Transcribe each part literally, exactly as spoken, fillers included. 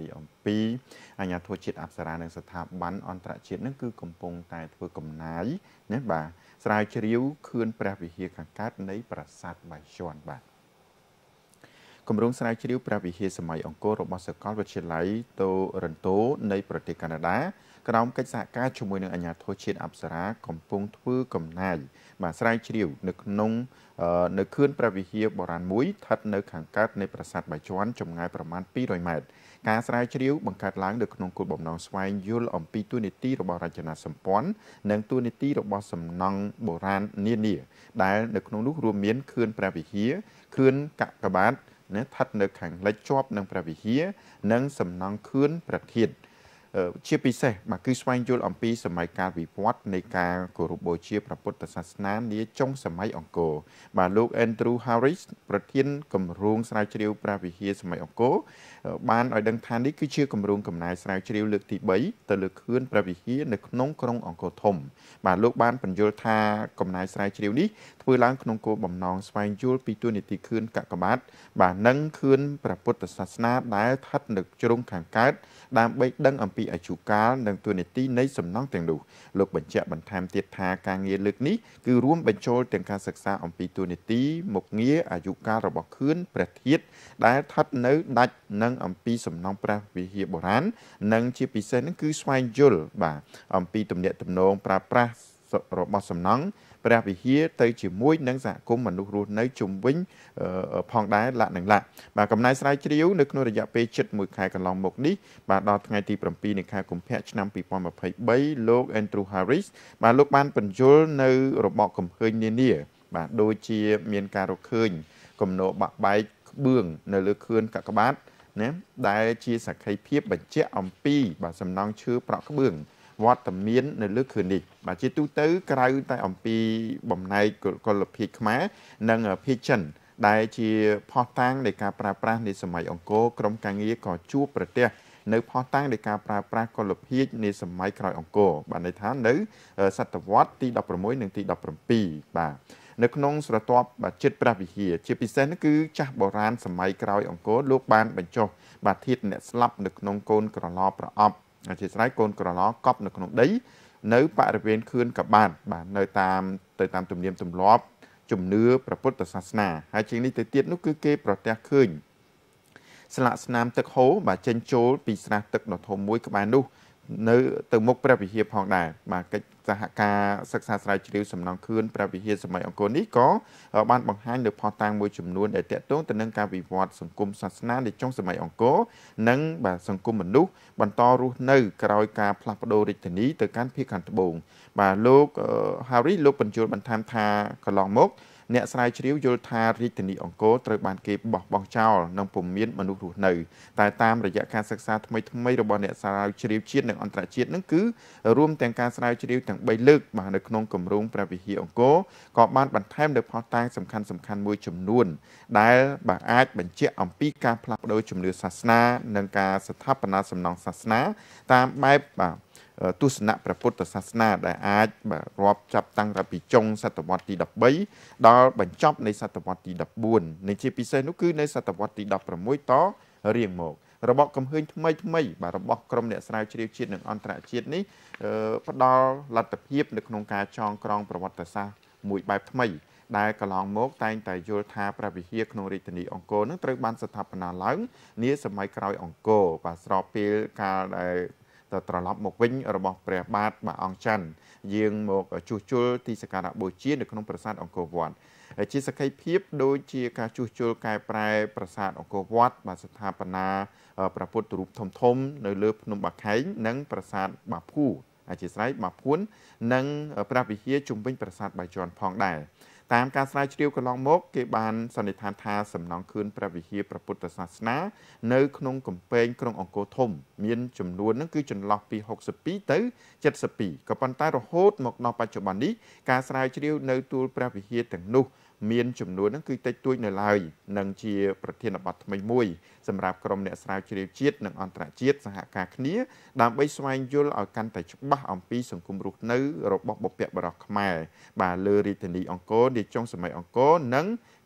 អំពីអាញាធរជាតិអប្សរានិងស្ថាប័នអន្តរជាតិនឹងគឺកំពុងតែធ្វើកំណាយណាបាទស្រាវជ្រាវខឿនព្រះវិហារខាងកើតនៃប្រាសាទបាយ័នបាទគម្រោងស្រាវជ្រាវព្រះវិហារសម័យអង្គររបស់សាកលវិទ្យាល័យតូរ៉ន្តូនៃប្រទេសកាណាដាក្រោមកិច្ចសហការជាមួយនឹងអាជ្ញាធរជាតិអប្សរាកំពុងធ្វើកំណាយបាទស្រាវជ្រាវនៅក្នុងនៅខឿនព្រះវិហារបុរាណមួយស្ថិតនៅខាងកើតនៃប្រាសាទបាយ័នចម្ងាយប្រមាណពីររយម៉ែត្រការស្រាវជ្រាវបង្កើតឡើងនៅក្នុងគោលបំណងស្វែងយល់អំពីទូនីតិរបស់រចនាសម្ព័ន្ធនិងទូនីតិរបស់សំណង់បុរាណនានាដែលនៅក្នុងនោះរួមមានខឿនព្រះវិហារខឿនកកបាទស្ថិតនៅខាងលិចជាប់នឹងព្រះវិហារនិងសំណង់ខឿនព្រះធាតុជាពិសេសបាទគឺស្វែងយល់អំពីសម័យកាលវិវត្តនៃការគោរពបូជាព្រះពុទ្ធសាសនានាចុងសម័យអង្គរបាទលោក Andrew Harris ប្រធានគម្រោងស្រាវជ្រាវព្រះវិហារសម័យអង្គរបានឲ្យដឹងថានេះគឺជាគម្រោងកំណែស្រាវជ្រាវលើកទីបីទៅលើខឿនព្រះវិហារនៅក្នុងក្រុងអង្គរធំបាទលោកបានបញ្យល់ថាកំណែស្រាវជ្រាវនេះធ្វើឡើងក្នុងគោលបំណងស្វែងយល់ពីទូនីតិខឿនកកបាទបាទនិងខឿនព្រះពុទ្ធសាសនាដែលស្ថិតនៅជ្រុងខាងកើតដើម្បីដឹងអំពីអាយុកាលនិងទូនីតិនៃសំណង់ទាំងនោះលោកបញ្ជាក់បន្ថែមទៀតថាការងារលើកនេះគឺរួមបញ្ចូលទាំងការសិក្សាអំពីទូនីតិមុខងារអាយុកាលរបស់ខឿនព្រះធាតុដែលស្ថិតនៅដាច់និងអំពីសំណង់ព្រះវិហារបុរាណនិងជាពិសេសនោះគឺស្វែងយល់បាទអំពីទំនាក់ទំនងប្រើប្រាស់របស់សំណង់ព្រះវិហារទៅជាមួយនឹងសហគមន៍មនុស្សរស់នៅជុំវិញផងដែរលក្ខនឹងលក្ខបាទកំណែស្រាវជ្រាវនៅក្នុងរយៈពេលជិតមួយខែកន្លងមកនេះបាទដល់ថ្ងៃទីប្រាំពីរនៃខែកុម្ភៈឆ្នាំពីរពាន់ម្ភៃបីលោក Andrew Harris បាទលោកបានបញ្យល់នៅរបបកំហើញនានាបាទដូចជាមានការរកឃើញគំនរបាក់បែកក្បឿងនៅលើខឿនកកបាទណាដែលជាសក្ខីភាពបញ្ជាក់អំពីបាទសំណង់ឈើប្រក់ក្បឿងវត្តមាននៅលើខឿននេះបាទជាទូទៅក្រៅតែអំពីបំណែកកុលភាគខ្មែរនិងភាគចិនដែលជាផុសតាងនៃការប្រើប្រាស់នៃសម័យអង្គរក្រុមការងារក៏ជួបប្រទះនៅផុសតាងនៃការប្រើប្រាស់កុលភាគនៃសម័យក្រោយអង្គរបាទន័យថានៅសតវត្សទីដប់ប្រាំមួយនិងទីដប់ប្រាំពីរបាទនៅក្នុងស្រទាប់បាទចិត្តព្រះវិហារជាពិសេសនោះគឺចាស់បុរាណសម័យក្រោយអង្គរលោកបានបញ្ចុះបាទធាតុអ្នកស្លាប់នៅក្នុងកូនក្រឡប្រអប់អធិស្ឋានកូនក្រឡកប់នៅក្នុងដីនៅបរិវេណខឿនកបាទបាទនៅតាមទៅតាមទំនៀមទម្លាប់ជំនឿព្រះពុទ្ធសាសនាហើយជាងនេះទៅទៀតនោះគឺគេប្រទះឃើញស្លាកស្នាមទឹកហូរបាទចេញចូលពីស្រះទឹកដ៏ធំមួយក្បែរនោះនៅទៅមុខព្រះវិហារផងដែរបាទកិច្ចសហការសិក្សាស្រាវជ្រាវសំណង់ខឿនព្រះវិហារសម័យអង្គរនេះក៏បានបង្ហាញនៅផុសតាងមួយចំនួនដែលទាក់ទងទៅនឹងការវិវត្តសង្គមសាសនានៅចុងសម័យអង្គរនិងបាទសង្គមមនុស្សបន្តរស់នៅក្រោយការផ្លាស់ប្ដូររាជធានីទៅកាន់ភាគខាងត្បូងបាទលោក Harry លោកបញ្យល់បន្ថែមថាកន្លងមកអ្នកស្រាវជ្រាវយល់ថារាជធានីអង្គរត្រូវបានគេបោះបង់ចោលនិងពុំមានមនុស្សរស់នៅតែតាមរយៈការសិក្សាថ្មីថ្មីរបស់អ្នកស្រាវជ្រាវជាតិនិងអន្តរជាតិនឹងគឺរួមទាំងការស្រាវជ្រាវទាំងបីលើកបាទនៅក្នុងគម្រោងព្រះវិហារអង្គរក៏បានបន្ថែមនៅផុសតាងសំខាន់សំខាន់មួយចំនួនដែលបាទអាចបញ្ជាក់អំពីការផ្លាស់ប្ដូរជំនឿសាសនានិងការស្ថាបនាសំណង់សាសនាតាមបែបបាទទស្សនៈព្រះពុទ្ធសាសនាដែលអាចរាប់ចាប់តាំងពីចុងសតវត្សទីដប់បីដល់បញ្ចប់នៃសតវត្សទីដប់បួននិងជាពិសេសនោះគឺនៅសតវត្សទីដប់ប្រាំមួយតរៀងមករបបកំហើញថ្មីថ្មីបាទរបស់ក្រុមអ្នកស្រាវជ្រាវជាតិនិងអន្តរជាតិនេះផ្ដល់លទ្ធភាពនៅក្នុងការចងក្រងប្រវត្តិសាស្ត្រមួយបែបថ្មីដែលកន្លងមកតែងតែយល់ថាព្រះវិហារក្នុងរាជធានីអង្គរនឹងត្រូវបានស្ថាបនាឡើងនាសម័យក្រោយអង្គរបាទស្របពេលកាលដែលទៅត្រឡប់មកវិញរបស់ព្រះបាទបាទអង្គច័ន្ទយាងមកជួសជុលទីសក្ការៈបូជានៅក្នុងប្រាសាទអង្គរវត្តជាសក្ខីភាពដូចជាការជួសជុលកែប្រែប្រាសាទអង្គរវត្តបាទស្ថាបនាព្រះពុទ្ធរូបធំធំនៅលើភ្នំបាខែងនិងប្រាសាទបាភូអធិស្ឋានបាភួននិងព្រះវិហារជុំវិញប្រាសាទបាយ័នផងដែរតាមការស្រាវជ្រាវកន្លងមកគេបានសន្និដ្ឋានថាសំណង់ខឿនព្រះវិហារព្រះពុទ្ធសាសនានៅក្នុងកំពែងក្រុងអង្គរធំមានចំនួនហ្នឹងគឺចន្លោះពីហុកសិបពីរទៅចិតសិបពីរក៏ប៉ុន្តែរហូតមកដល់បច្ចុប្បន្ននេះការស្រាវជ្រាវនៅទួលព្រះវិហារទាំងនោះមានចំនួនហ្នឹងគឺតិចតួចនៅឡើយនិងជាប្រធានបទថ្មីមួយសម្រាប់ក្រុមអ្នកស្រាវជ្រាវជាតិនិងអន្តរជាតិសហការគ្នាដើម្បីស្វែងយល់ឲ្យកាន់តែច្បាស់អំពីសង្គមរស់នៅរបស់បុព្វបុរសខ្មែរបាទលើរាជធានីអង្គរនាចុងសម័យអង្គរនិង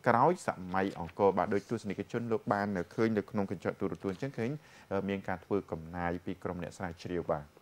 ក្រោយសម័យអង្គរបាទដោយទស្សនិកជនលោកបានឃើញនៅក្នុងកញ្ចក់ទូរទស្សន៍អញ្ចឹងឃើញមានការធ្វើកំណាយពីក្រុមអ្នកស្រាវជ្រាវបាទ